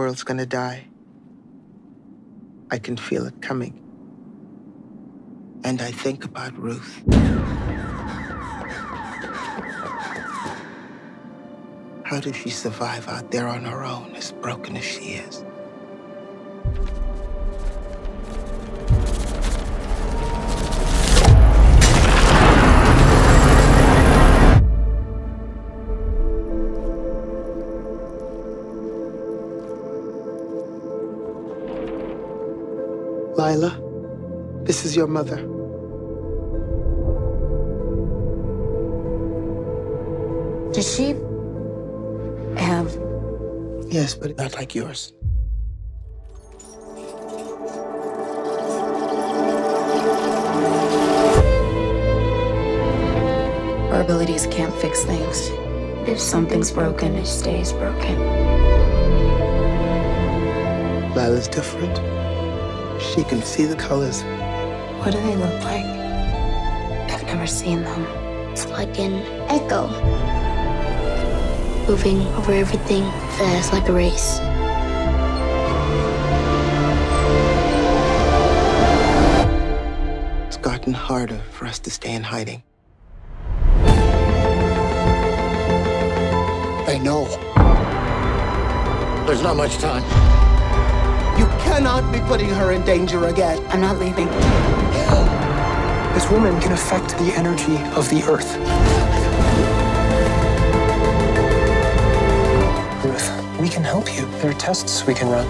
world's gonna die. I can feel it coming. And I think about Ruth. How does she survive out there on her own, as broken as she is? Lila, this is your mother. Does she have... Yes, but not like yours. Our abilities can't fix things. If something's broken, it stays broken. Lila's different. She can see the colors. What do they look like? I've never seen them. It's like an echo. Moving over everything fast like a race. It's gotten harder for us to stay in hiding. They know. There's not much time. You cannot be putting her in danger again. I'm not leaving. This woman can affect the energy of the earth. Ruth, we can help you. There are tests we can run.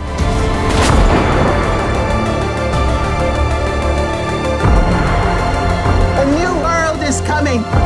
A new world is coming.